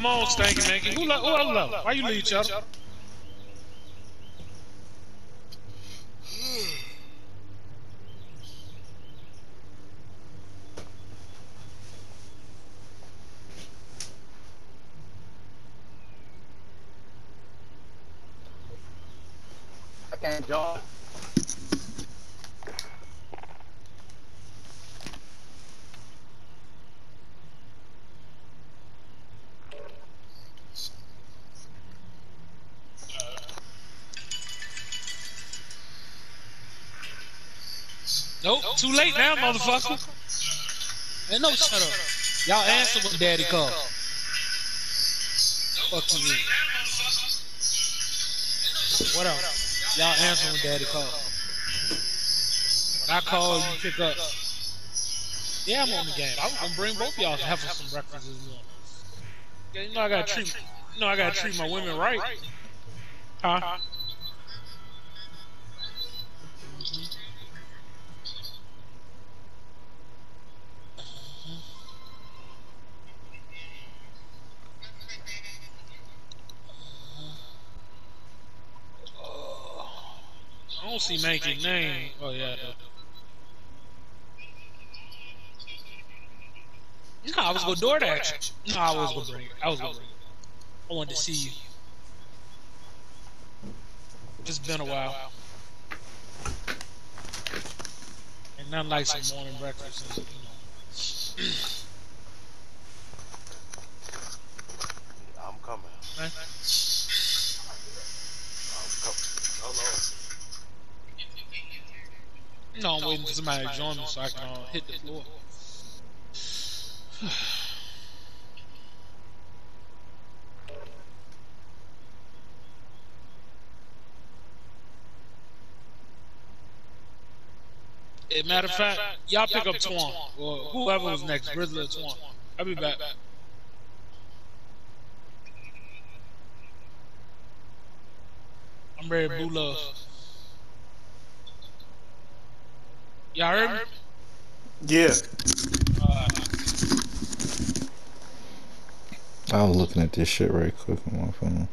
Come on, Stanky Manky. Who left? Why you leave, Cheddar? I can't join. Nope, too late now, motherfucker. Ain't no shut up. Y'all answer when Daddy call. Fuck you mean? What else? Y'all answer when Daddy call. When I call, you pick up. Yeah, I'm on the game. I was gonna bring both y'all to have some breakfast this morning. Yeah, you know I gotta treat my women right. Huh? I don't see Manky's name. Oh yeah, I do. No, I was gonna DoorDash. No, I was gonna bring it. I wanted to see you. It's been a while. And nothing like some morning breakfast, and, you know. I'm coming. Man. No, I'm waiting for somebody to join me so I can hit the floor. Matter of fact, y'all pick up Twan or whoever was next, Grizzly or Twan. I'll be back. I'm ready to boo love. Y'all heard me? Yeah. I was looking at this shit right quick on my phone.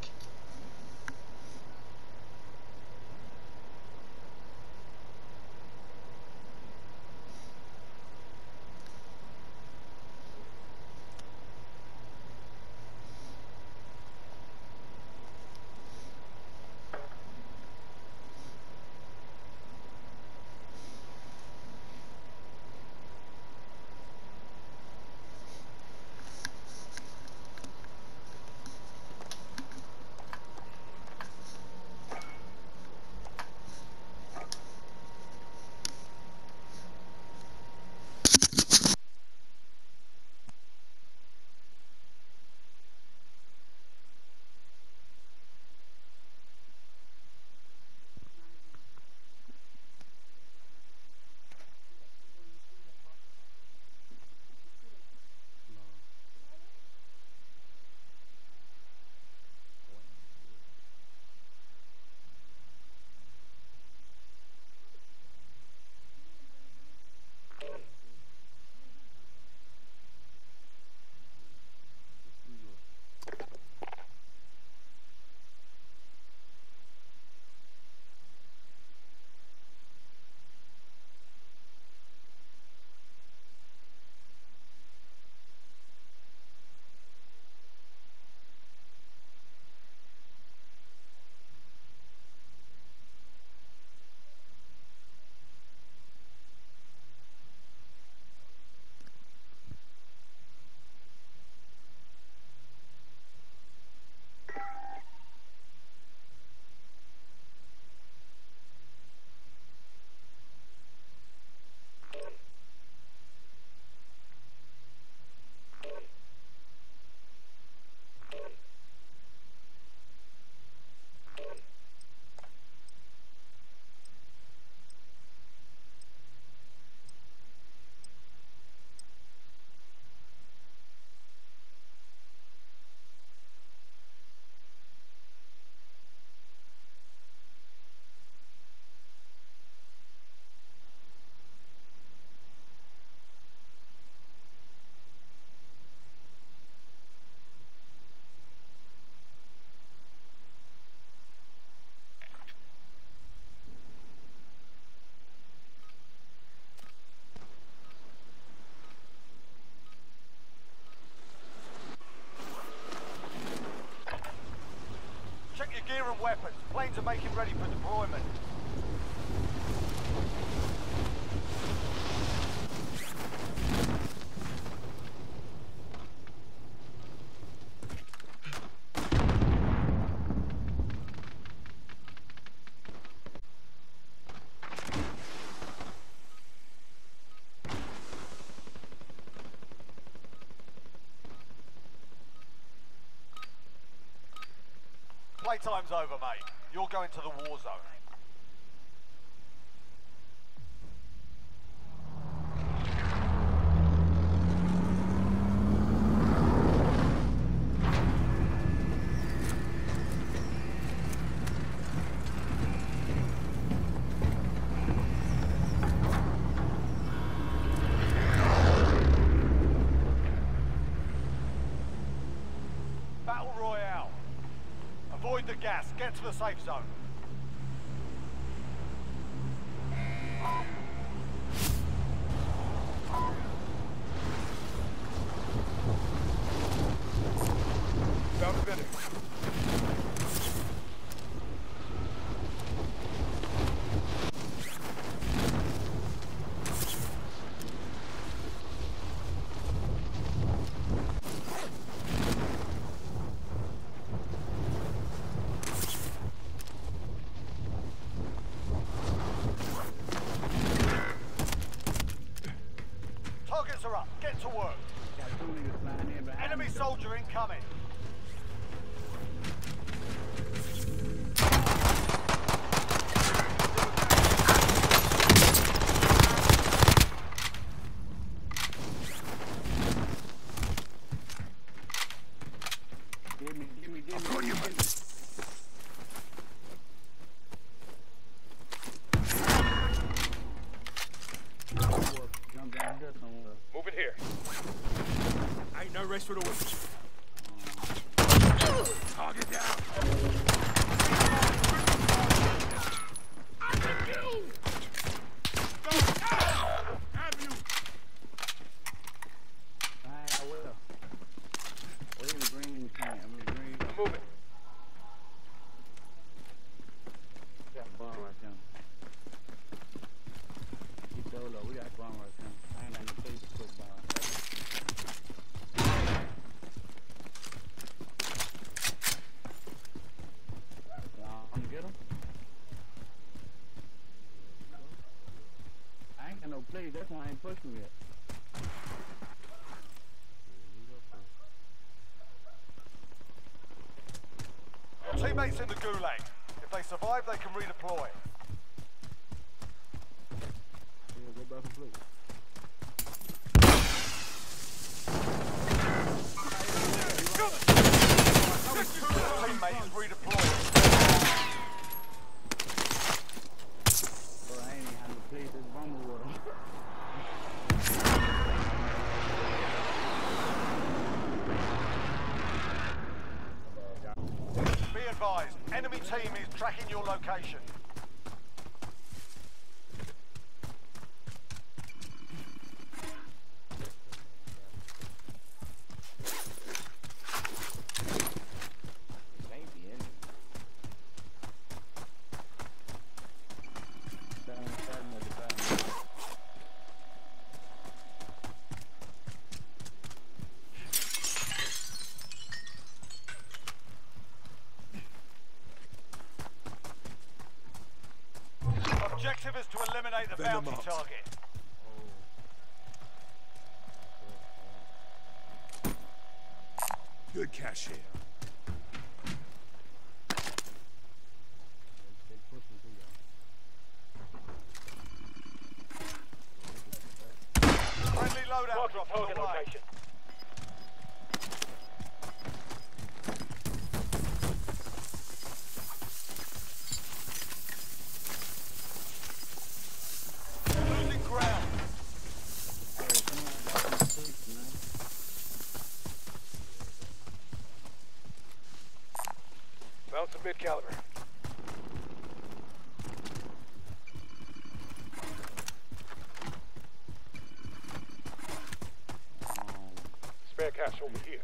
to make it ready for deployment. Playtime's over, mate. You're going to the war zone. Battle Royale. Avoid the gas. Get to the safe zone. Found a medic. Targets are up. Get to work. Enemy soldier incoming. Moving here. Ain't no rest for the wicked. Target down. I can kill. Have you? I will. What are the green can? I'm green. I'm moving. Got a bomb right there. Keep solo. We got a bomb right there. I ain't got no place to put bomb. I'm gonna get him. I ain't got no place. That's why I ain't pushing yet. Your teammates in the gulag. If they survive, they can redeploy. Yeah, go back and play. Teammate is redeployed. Bro, I ain't even had to play this bomb water. Be advised, enemy team is tracking your location. Objective is to eliminate the bounty target. Good cash here. Friendly loadout drop on the way. Losing ground. Found some mid-caliber. Spare cash over here.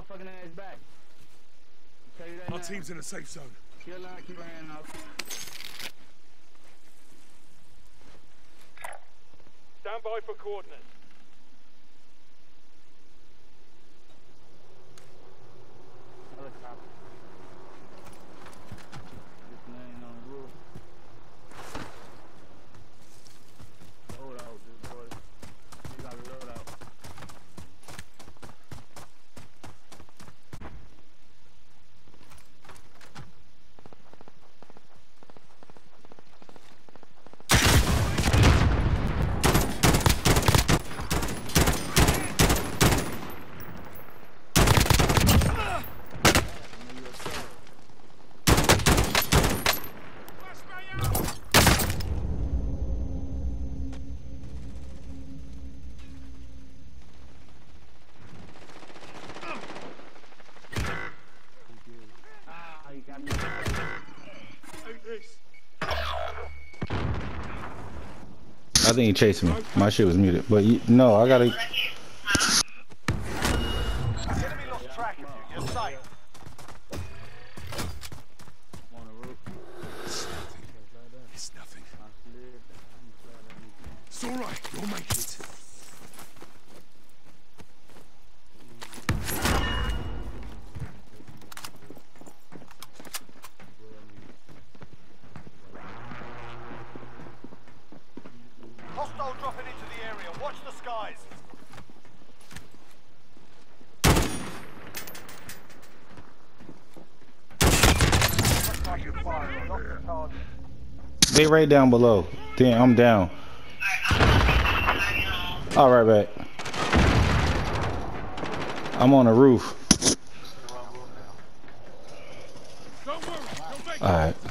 motherfucking ass back. Tell you that Our now. team's in a safe zone. Kill like you ran off. Stand by for coordinates. Helicopter. Just laying on the roof. Load out, this boy. You gotta load out. You got me. I think he chased me. My shit was muted. But no, I gotta. Enemy lost track of you. You're safe. I'm on the roof. It's nothing. I slid. It's alright. You'll make it. Hostile dropping into the area. Watch the skies. Looks like you're firing. Lost the target. They right down below. Damn, I'm down. All right, back. I'm on the roof. Don't worry. You'll make it. All right.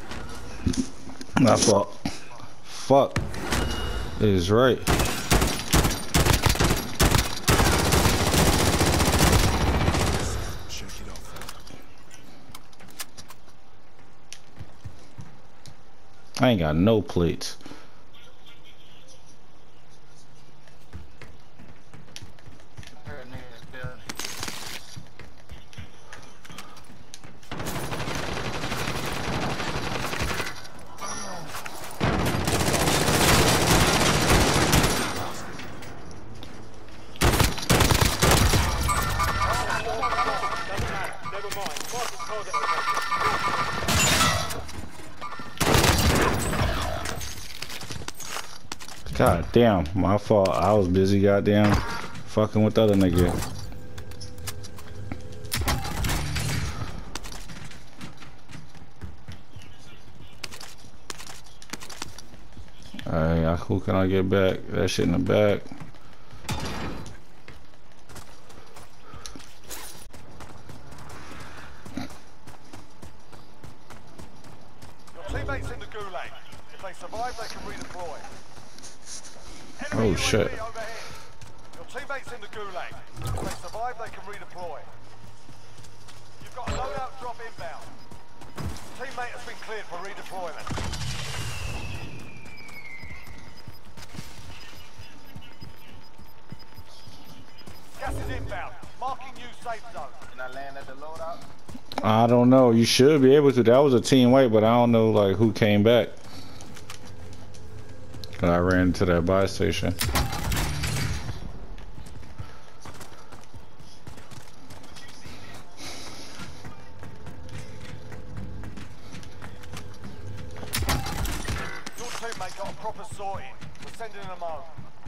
My fault. Fuck. It is right. Shake it off. I ain't got no plates. Never mind. Mark the target. God damn, my fault. I was busy goddamn fucking with the other nigga. Alright, who can I get back? That shit in the back. Your teammates in the gulag. If they survive, they can redeploy. Oh, Enemy shit. UAV overhead. Your teammates in the gulag. If they survive, they can redeploy. You've got a loadout drop inbound. Teammate has been cleared for redeployment. Gas is inbound. Marking new safe zone. Can I land at the loadout? I don't know. You should be able to. That was a team wipe, but I don't know like who came back. I ran into that buy station. Your teammate got a proper sorting. We're sending them home.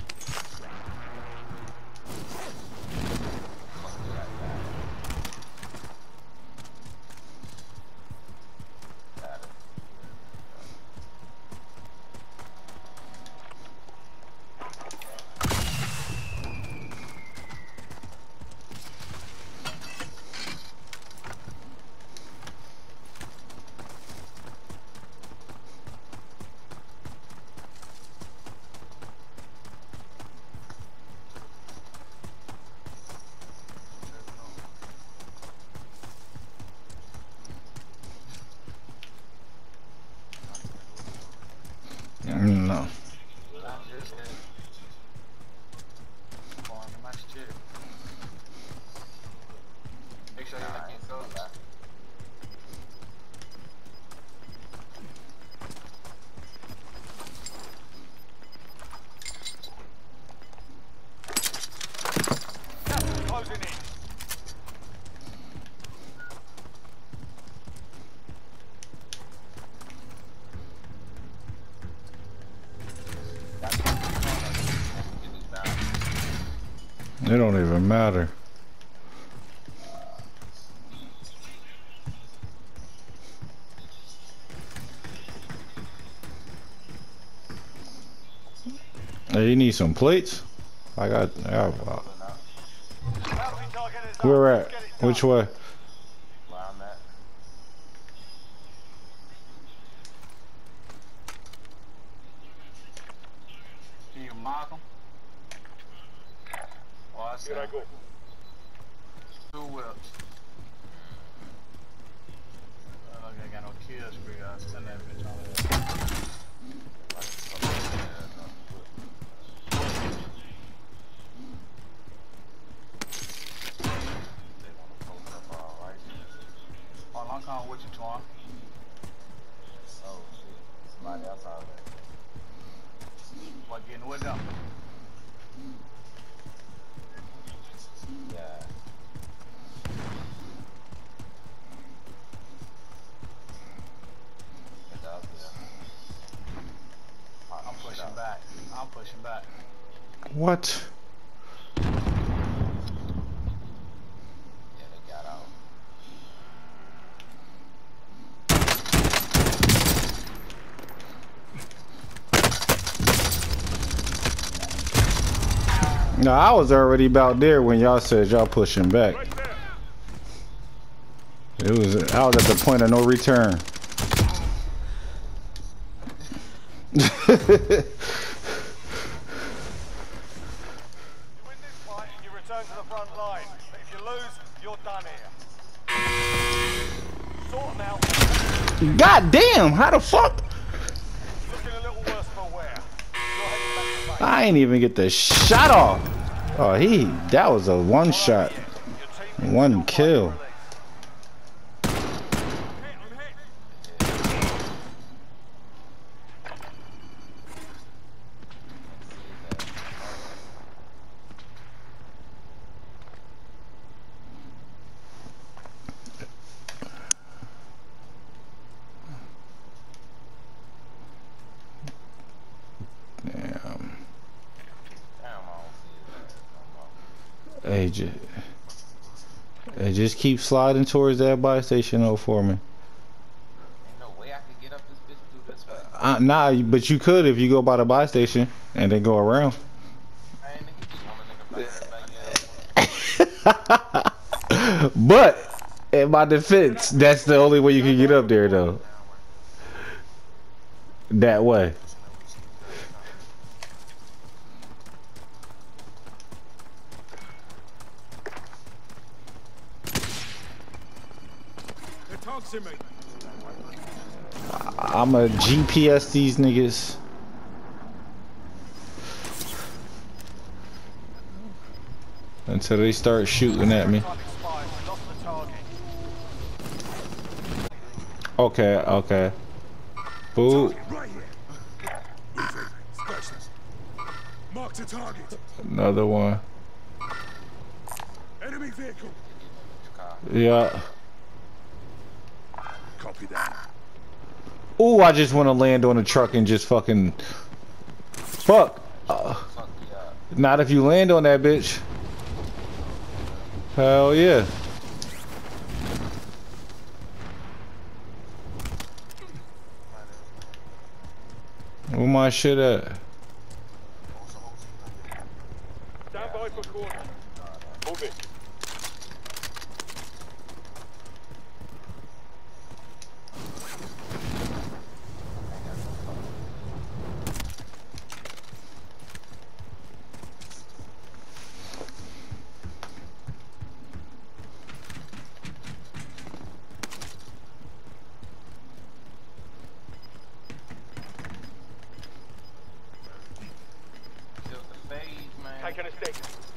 No. It don't even matter. Hey, you need some plates? I got Bounty target is up. where Let's at? get it done. Which way? Where I'm at. Can you mark them? Oh, I see. Here I go. 2 whips. I don't think I got no kill spree. I send that bitch on there. Oh, I'm coming with you, Twan. Oh, shit. Somebody else out there. What, getting with them? Yeah. It's out there. I'm pushing back. I'm pushing back. What? Yeah, they got out. No, I was already about there when y'all said y'all pushing back. Right there. I was at the point of no return. You win this fight, you return to the front line. But if you lose, you're done here. Sort them out. God damn, how the fuck? Looking a little worse for wear. You're heading back to base. I ain't even get the shot off. Oh, that was a one shot. Your team is One still kill. fighting release. Damn. Damn, I don't see it. Hey, just keep sliding towards that buy station though for me. Ain't no way I could get up this bitch through this way. Nah, but you could if you go by the buy station and then go around. I ain't nigga just want a nigga back. But in my defense, that's the only way you can get up there though. That way. They're toxin, mate. I'ma GPS these niggas. Until they start shooting at me. Time expired. We lost the target. Okay. Boo. Right here. Specialist. Mark the target. Another one. Enemy vehicle. Yeah. Copy that. Ooh, I just want to land on a truck and just fucking... Fuck. Fuck yeah. Not if you land on that bitch. Hell yeah. Where my shit at? Stand by for quarter. Move it. Killed the phase, man. Taking a stick.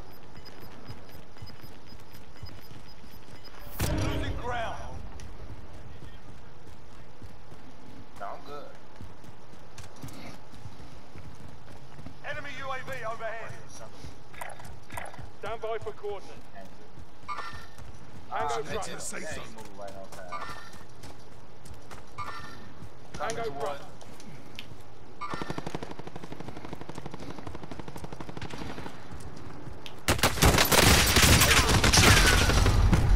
Losing ground. No, I'm good. Enemy UAV overhead. Stand by for coordinates. Tango Head to the front. safe Yeah, zone. he moved right on time. Tango Coming front. towards.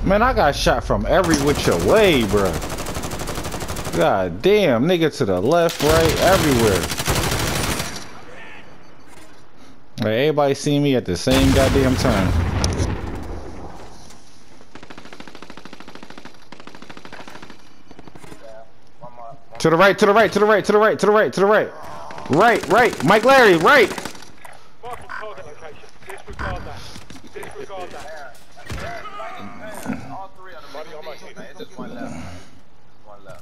Man, I got shot from every which way, bro. God damn, nigga to the left, right, everywhere. Like, everybody see me at the same goddamn time. To the right, to the right, to the right, to the right, to the right, to the right. Right. Mike Larry, right. Marking target location. Disregard that. Disregard that. All three of them. It's just one left. One left.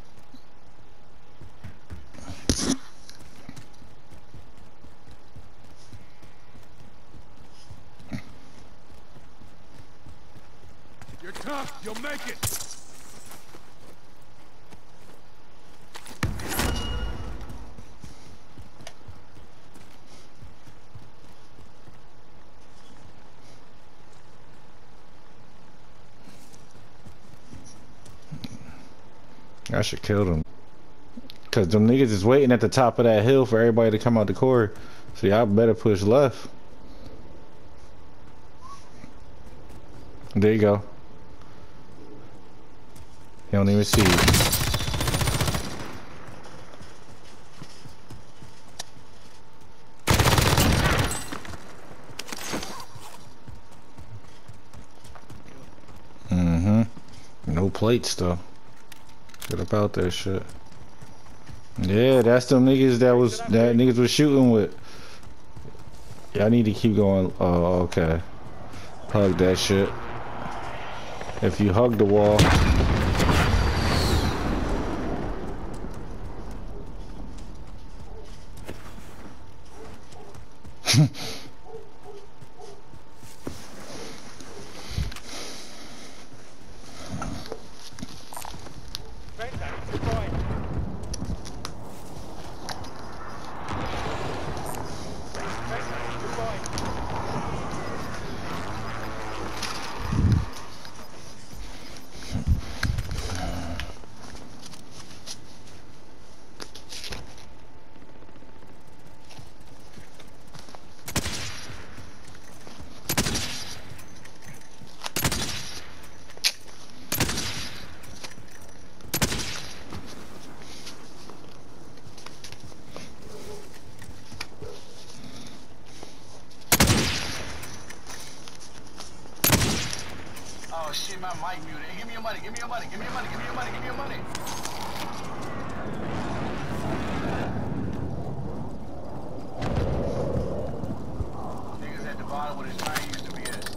You're tough. You'll make it. I should kill them. Cause them niggas is waiting at the top of that hill for everybody to come out the core. So y'all better push left. There you go. He don't even see you. No plates though. Get up out that shit. Yeah, that's them niggas that niggas was shooting with. Y'all need to keep going. Oh, okay. Hug that shit. If you hug the wall. Oh shit, my mic muted. Hey, give me your money, give me your money, give me your money, give me your money, give me your money. Niggas at the bottom where the train used to be at.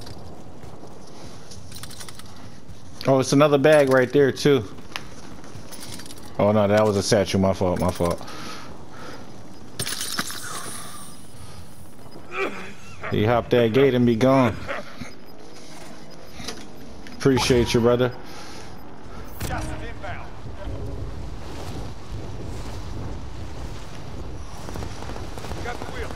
Oh, it's another bag right there too. Oh no, that was a satchel. My fault. My fault. He hopped that gate and be gone. Appreciate you, brother. Gas is inbound. Got the wheel.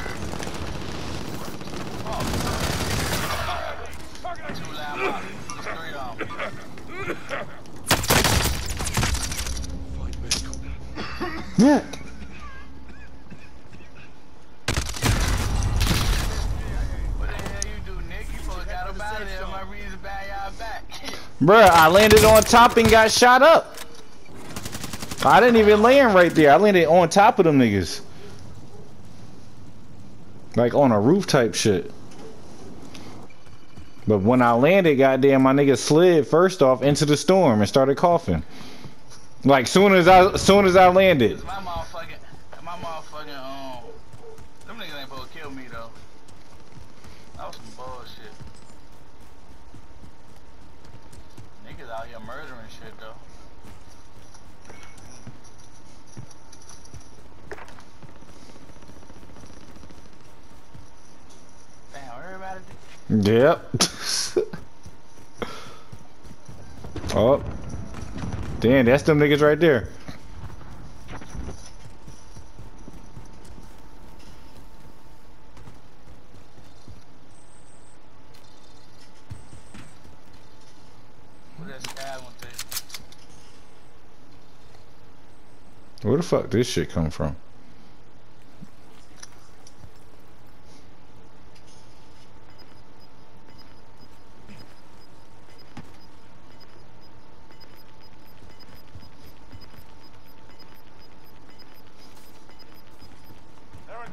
Too loud, man. Straight on. Yeah. What the hell you do, Nick? You supposed to got him out of there. My reason bang y'all back. Bruh, I landed on top and got shot up. I didn't even land right there. I landed on top of them niggas. Like on a roof type shit. But when I landed, goddamn, my nigga slid first off into the storm and started coughing. Like soon as I landed. My motherfucking, them niggas ain't supposed to kill me though. That was some bullshit. Niggas out here murdering shit though. Damn, everybody did. Yep. Oh. Damn, that's them niggas right there. What that sky one to? Where the fuck this shit come from?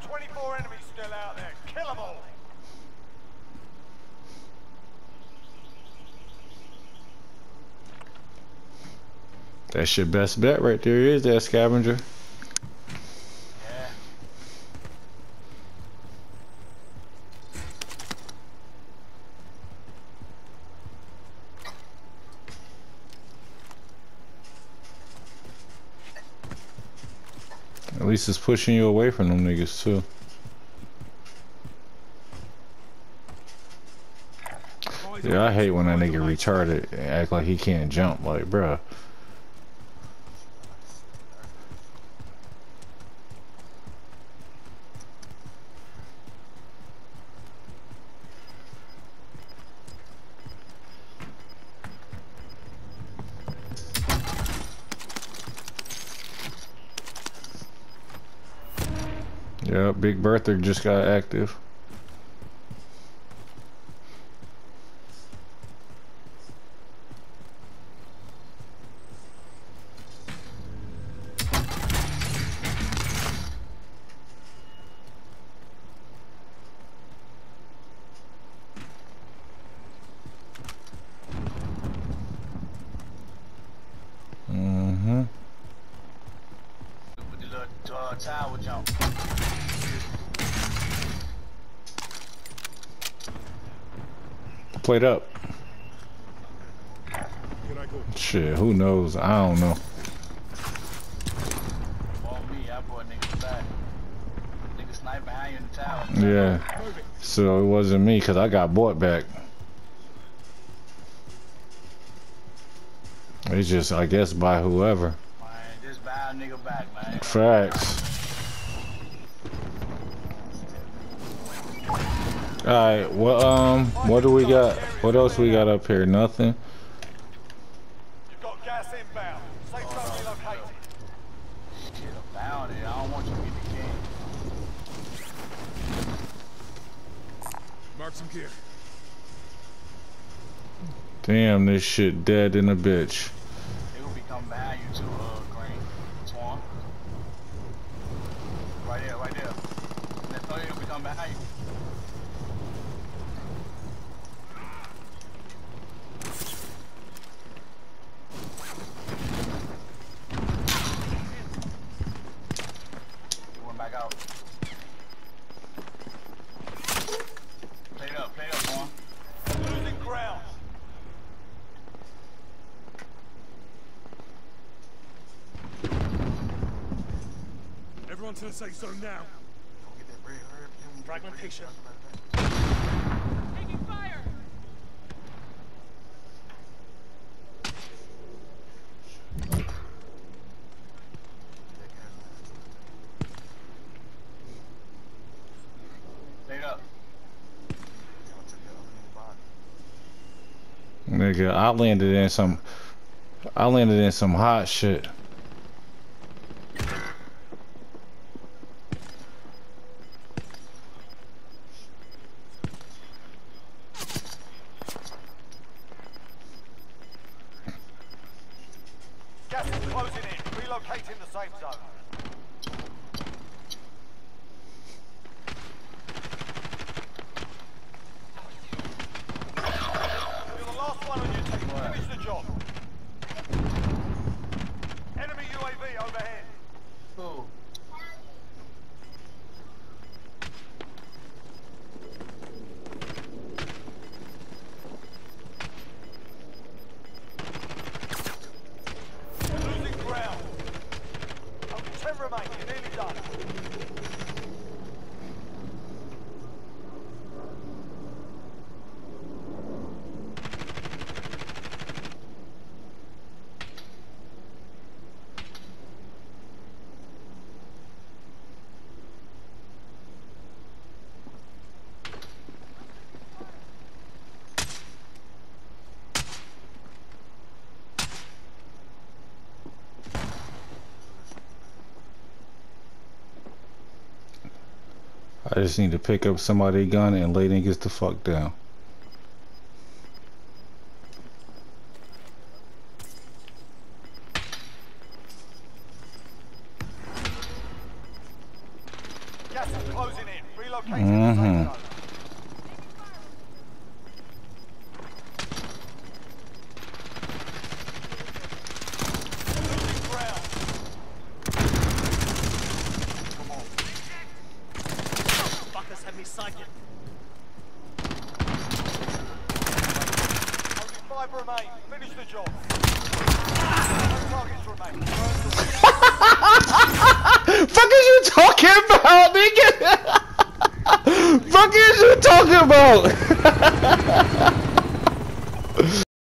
24 enemies still out there. Kill them all. That's your best bet right there. Is that scavenger? Yeah. At least it's pushing you away from them niggas too. Yeah, I hate when that nigga retarded and act like he can't jump. Like, bruh. Yeah, Big Bertha just got active. With the little tower jump. Played up. Shit, who knows? I don't know. On me, I brought niggas back. Nigga snipe behind you in the tower. Yeah. So it wasn't me because I got bought back. It's just, I guess, by whoever. Man, just buy a nigga back, man. Facts. Alright, well, what do we got? What else we got up here? Nothing? You've got gas inbound. Safe zone relocated. Shit about it. I don't want you to get the king. Mark some gear. Damn, this shit dead in a bitch. They will be coming behind you too, Green. Swan. Right there, right there. That thought it'll be coming behind you. He went back out. Play it up, Swan. Losing ground. Everyone to the safe zone now. Fragmentation. Taking fire! Play it up. Nigga, I landed in some hot shit. Gas is closing in. Relocating the safe zone. You're the last one on your team. Finish the job. Enemy UAV overhead. Cool. Losing ground. Only 10 remain. You're nearly done. I just need to pick up somebody's gun and lay niggas the fuck down. Gas is closing Relocating the safe zone. Losing ground. Fuckers have me psychic. Only 5 remain. Finish the job. No targets remain. Fuck is you talking about, nigga? Fuck is you talking about?